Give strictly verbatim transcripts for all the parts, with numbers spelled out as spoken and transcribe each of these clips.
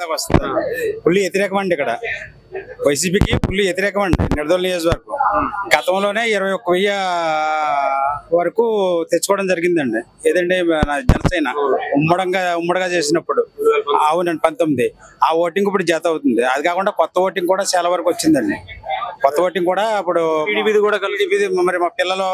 దాకా వస్తుంది. ఫుల్ వ్యతిరేకం అండి ఇక్కడ, వైసీపీకి ఫుల్ వ్యతిరేకం అండి నిడదవోలు నియోజకవర్గం. గతంలోనే ఇరవై ఒక్క వెయ్యి వరకు తెచ్చుకోవడం జరిగిందండి. ఏదండి జనసేన ఉమ్మడంగా ఉమ్మడిగా చేసినప్పుడు, అవునండి పంతొమ్మిది. ఆ ఓటింగ్ ఇప్పుడు జత అవుతుంది. అది కాకుండా కొత్త ఓటింగ్ కూడా చాలా వరకు వచ్చిందండి. కొత్త ఓటింగ్ కూడా ఇప్పుడు టీడీపీది కూడా కలిసి మరి మా పిల్లలు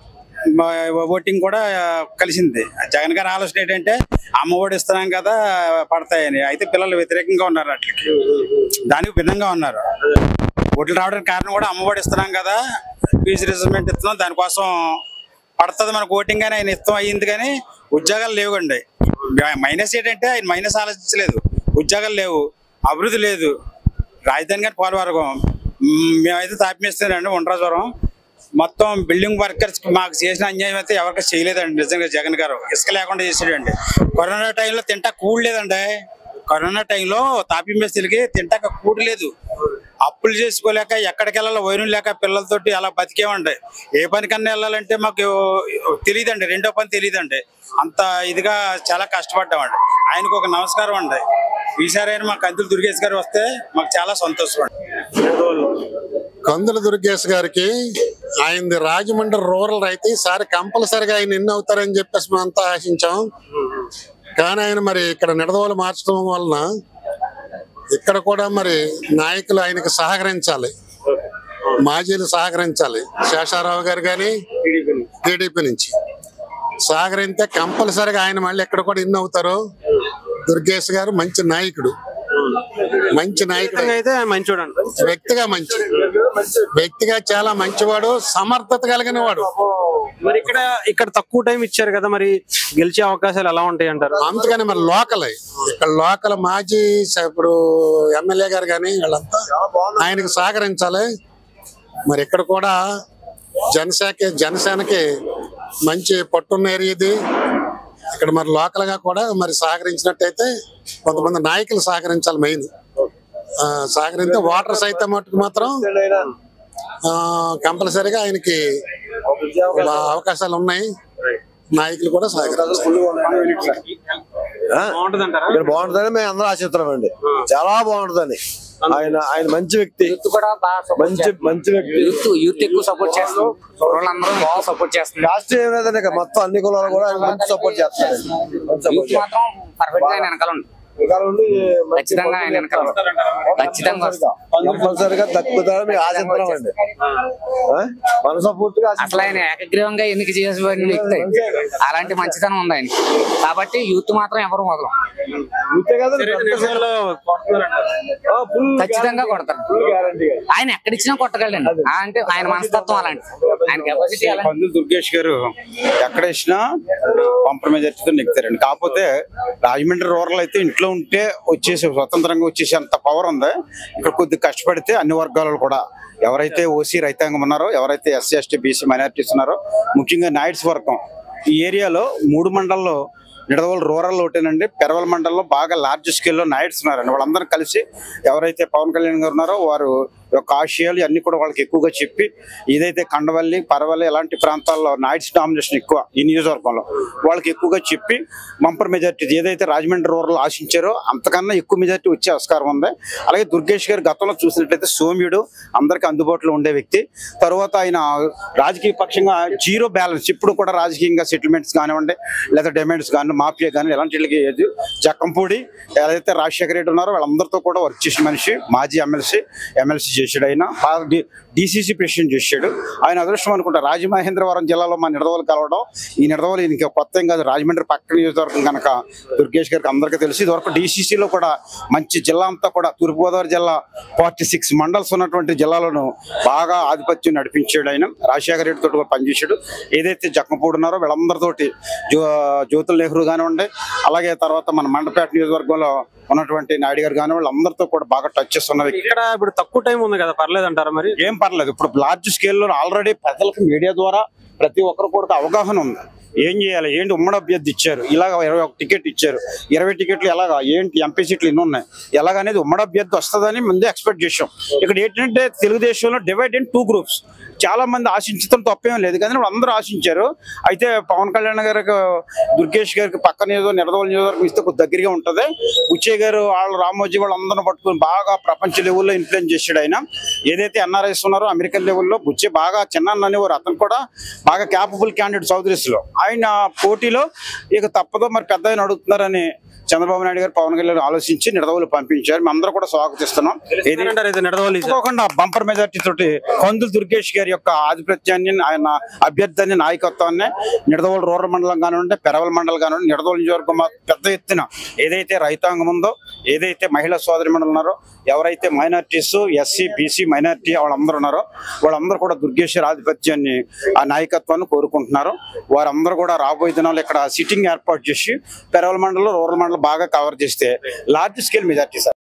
ఓటింగ్ కూడా కలిసింది. జగన్ గారి ఆలోచన ఏంటంటే అమ్మ ఒడి ఇస్తున్నాం కదా పడతాయని, అయితే పిల్లలు వ్యతిరేకంగా ఉన్నారు, అట్లకి దానికి భిన్నంగా ఉన్నారు. ఓట్లు రావడానికి కారణం కూడా అమ్మ ఒడి ఇస్తున్నాం కదా, ఫీజు రిజర్వ్మెంట్ ఇస్తున్నాం, దానికోసం పడుతుంది మనకు ఓటింగ్ అని ఆయన ఇష్టం అయ్యింది. కానీ ఉద్యోగాలు లేవుండి. మైనస్ ఏంటంటే ఆయన మైనస్ ఆలోచించలేదు, ఉద్యోగాలు లేవు, అభివృద్ధి లేదు. రాజధాని గారి పోలవరం మేమైతే తాపిస్తున్నాండి. ఉండ్రాజవరం మొత్తం బిల్డింగ్ వర్కర్స్ మాకు చేసిన అన్యాయం అయితే ఎవరికి చేయలేదండి. నిజంగా జగన్ గారు ఇసుక లేకుండా చేసాడండి. కరోనా టైంలో తింటా కూడలేదండి. కరోనా టైంలో తాపీ మేస్త్రీలకి తింటాక కూడలేదు. అప్పులు చేసుకోలేక ఎక్కడికి వెళ్ళాలో వైరం లేక పిల్లలతోటి అలా బతికేమండి. ఏ పనికన్నా వెళ్ళాలంటే మాకు తెలియదండి, రెండో పని తెలియదండి. అంత ఇదిగా చాలా కష్టపడ్డామండి. ఆయనకు ఒక నమస్కారం అండి. ఈసారి అయినా మా కందులు దుర్గేష్ గారు వస్తే మాకు చాలా సంతోషం అండి. కందుల దుర్గేష్ గారికి ఆయనది రాజమండ్రి రూరల్ అయితే ఈసారి కంపల్సరిగా ఆయన ఎన్ని అవుతారని చెప్పేసి మేము అంతా ఆశించాం. కానీ ఆయన మరి ఇక్కడ నిడదవోలు మార్చడం వలన ఇక్కడ కూడా మరి నాయకులు ఆయనకు సహకరించాలి, మాజీలు సహకరించాలి. శేషారావు గారు కానీ టీడీపీ నుంచి సహకరిస్తే కంపల్సరిగా ఆయన మళ్ళీ ఎక్కడ కూడా ఇన్ని అవుతారు. దుర్గేష్ గారు మంచి నాయకుడు, మంచి నాయకుడు అయితే మంచివాడు, వ్యక్తిగా మంచి వ్యక్తిగా చాలా మంచివాడు, సమర్థత కలిగిన వాడు. మరి ఇక్కడ ఇక్కడ తక్కువ టైం ఇచ్చారు కదా, మరి గెలిచే అవకాశాలు ఎలా ఉంటాయి అంటారు? అందుకని మరి లోకల్ ఇక్కడ లోకల్ మాజీ ఇప్పుడు ఎమ్మెల్యే గారు కానీ వీళ్ళంతా ఆయనకు సహకరించాలి. మరి ఇక్కడ కూడా జనసేన జనసేనకి మంచి పట్టున్న ఏరియా ఇది. ఇక్కడ మరి లోకల్ గా కూడా మరి సహకరించినట్టయితే కొంతమంది నాయకులు సహకరించాలి. మెయిన్ సహకరిస్తే వాటర్ సైతం మట్టుకు మాత్రం కంపల్సరీగా ఆయనకి అవకాశాలు ఉన్నాయి. నాయకులు కూడా సహకరించాలి. బాగుంటుందని మేము అందరూ ఆశిస్తున్నామండి. చాలా బాగుంటుందని. ఆయన ఆయన మంచి వ్యక్తి, మంచి మంచి వ్యక్తి. యూత్ యూత్ ఎక్కువ సపోర్ట్ చేస్తారు, సపోర్ట్ చేస్తారు. లాస్ట్ ఏం లేదండి, మొత్తం అన్ని కులాలు కూడా ఆయన మంచి సపోర్ట్ చేస్తారు. ఖచ్చితంగా ఆయన వెనకాల ఖచ్చితంగా కంపల్సరిగా దక్కుతారని మేము ఆశిస్తున్నామండి. మనస్ఫూర్తిగా అసలు ఆయన ఏకగ్రీవంగా ఎన్నిక చేసిన వ్యక్తి, అలాంటి మంచితనం ఉంది ఆయన. కాబట్టి యూత్ మాత్రం ఎవరు మొదలు ఖచ్చితంగా కొడతారు. ఆయన ఎక్కడిచ్చినా కొట్టగలండి. అంటే ఆయన మనస్తత్వం అలాంటి, ఆయన కెపాసిటీ. కందుల దుర్గేష్ గారు ఎక్కడ ఇచ్చినా పంపర్ మెజార్టీతో నెగ్గుతారండి. కాకపోతే రాజమండ్రి రూరల్ అయితే ఇంట్లో ఉంటే వచ్చేసి స్వతంత్రంగా వచ్చేసి అంత పవర్ ఉంది. ఇక్కడ కొద్దిగా కష్టపడితే అన్ని వర్గాలు కూడా ఎవరైతే ఓసీ రైతాంగం ఉన్నారో, ఎవరైతే ఎస్సీ ఎస్టీ బీసీ మైనారిటీస్ ఉన్నారో, ముఖ్యంగా నాయుడ్స్ వర్గం ఈ ఏరియాలో మూడు మండల్లో నిడదవోలు రూరల్ ఒకటేనండి. పెరవల మండలంలో బాగా లార్జ్ స్కేల్లో నాయుడ్స్ ఉన్నారండి. వాళ్ళందరూ కలిసి ఎవరైతే పవన్ కళ్యాణ్ గారు ఉన్నారో వారు యొక్క ఆశయాలు అన్ని కూడా వాళ్ళకి ఎక్కువగా చెప్పి, ఏదైతే కండవల్లి పరవల్లి ఇలాంటి ప్రాంతాల్లో నాయుడ్స్ డామినేషన్ ఎక్కువ ఈ నియోజకవర్గంలో, వాళ్ళకి ఎక్కువగా చెప్పి బంపర్ మెజార్టీ ఏదైతే రాజమండ్రి రూరల్ ఆశించారో అంతకన్నా ఎక్కువ మెజార్టీ వచ్చే ఆస్కారం ఉంది. అలాగే దుర్గేష్ గారు గతంలో చూసినట్లయితే సౌమ్యుడు, అందరికీ అందుబాటులో ఉండే వ్యక్తి. తర్వాత ఆయన రాజకీయ పక్షంగా జీరో బ్యాలెన్స్, ఇప్పుడు కూడా రాజకీయంగా సెటిల్మెంట్స్ కానివ్వండి లేదా డిమాండ్స్ కానీ మాఫియా కానీ ఎలాంటి ఏది జక్కంపూడి ఏదైతే రాజశేఖర రెడ్డి ఉన్నారో వాళ్ళందరితో కూడా వర్క్ చేసిన మనిషి. మాజీ ఎమ్మెల్సీ ఎమ్మెల్సీ చేశాడు, ఆయన డిసిసి ప్రెసిడెంట్ చేశాడు. ఆయన అదృష్టం అనుకుంటా రాజమహేంద్రవరం జిల్లాలో మా నిడదవోలు కలవడం. ఈ నిడదవోలు ఈయనకి కొత్త ఏం కాదు, రాజమండ్రి పక్క నియోజకవర్గం కనుక దుర్గేష్ గారికి అందరికీ తెలిసి ఇదివరకు డిసిసిలో కూడా మంచి జిల్లా అంతా కూడా తూర్పుగోదావరి జిల్లా ఫార్టీ సిక్స్ మండల్స్ ఉన్నటువంటి జిల్లాలను బాగా ఆధిపత్యం నడిపించాడు. ఆయన రాజశేఖర రెడ్డి తోటి పనిచేశాడు. ఏదైతే జక్కంపూడి ఉన్నారో వీళ్ళందరితోటి జ్యో జ్యోతుల నెహ్రూ కానివ్వండి, అలాగే తర్వాత మన మండపేట నియోజకవర్గంలో ఉన్నటువంటి నాయుడు గారు కానీ వాళ్ళందరితో కూడా బాగా టచ్ చేస్తున్న వ్యక్తి. ఇక్కడ ఇప్పుడు తక్కువ టైం ఉంది కదా, పర్లేదు అంటారా? మరి ఏం పర్లేదు. ఇప్పుడు లార్జ్ స్కేల్లో ఆల్రెడీ ప్రజలకు మీడియా ద్వారా ప్రతి ఒక్కరు కూడా అవగాహన ఉంది. ఏం చేయాలి ఏంటి, ఉమ్మడి అభ్యర్థి ఇచ్చారు, ఇలాగ ఇరవై ఒక టికెట్ ఇచ్చారు, ఇరవై టికెట్లు ఎలాగా ఏంటి, ఎంపీ సీట్లు ఎన్ని ఉన్నాయి, ఎలాగనేది ఉమ్మడి అభ్యర్థి వస్తుందని ముందే ఎక్స్పెక్ట్ చేసాం. ఇక్కడ ఏంటంటే తెలుగుదేశంలో డివైడ్ ఇన్ టూ గ్రూప్స్. చాలా మంది ఆశించడం తప్పేం లేదు కానీ అందరూ ఆశించారు. అయితే పవన్ కళ్యాణ్ గారికి, దుర్గేష్ గారికి పక్కన ఏదో నిడదవోలు నియోజకవర్గం ఇస్తే కొద్ది దగ్గరగా ఉంటుంది. బుచ్చయ్య గారు వాళ్ళు రామోజీ వాళ్ళు అందరిని పట్టుకుని బాగా ప్రపంచ లెవెల్లో ఇన్ఫ్లుయెన్స్ చేశాడు ఆయన. ఏదైతే ఎన్ఆర్ఐస్ ఉన్నారో అమెరికన్ లెవెల్లో బుచ్చే బాగా చిన్న అనేవారు, అతను కూడా బాగా క్యాపబుల్ క్యాండిడేట్ చౌదరీస్ లో. ఆయన పోటీలో ఇక తప్పదో మరి పెద్ద ఆయన అడుగుతున్నారని చంద్రబాబు నాయుడు గారు పవన్ కళ్యాణ్ ఆలోచించి నిడదవోలు పంపించారు. మేము అందరూ కూడా స్వాగతిస్తున్నాం. తప్పకుండా బంపర్ మెజార్టీ తోటి కందులు దుర్గేష్ గారి యొక్క ఆధిపత్యాన్ని, ఆయన అభ్యర్థాన్ని, నాయకత్వాన్ని నిడదవోలు రూరల్ మండలం కానివ్వండి, పెరవల మండలం కానివ్వండి, నిడదవోలు నియోజకవర్గం పెద్ద ఎత్తున ఏదైతే రైతాంగం ఉందో, ఏదైతే మహిళా సోదరి మండలి ఉన్నారో, ఎవరైతే మైనార్టీస్, ఎస్సీ బీసీ మైనార్టీ వాళ్ళందరూ ఉన్నారో వాళ్ళందరూ కూడా దుర్గేష్ ఆధిపత్యాన్ని, ఆ నాయకత్వాన్ని కోరుకుంటున్నారు. వారందరూ కూడా రాబోయే దినాలు ఇక్కడ సిట్టింగ్ ఏర్పాటు చేసి పెరవల మండలం, రూరల్ మండలం బాగా కవర్ చేస్తే లార్జ్ స్కేల్ మెజార్టీ సార్.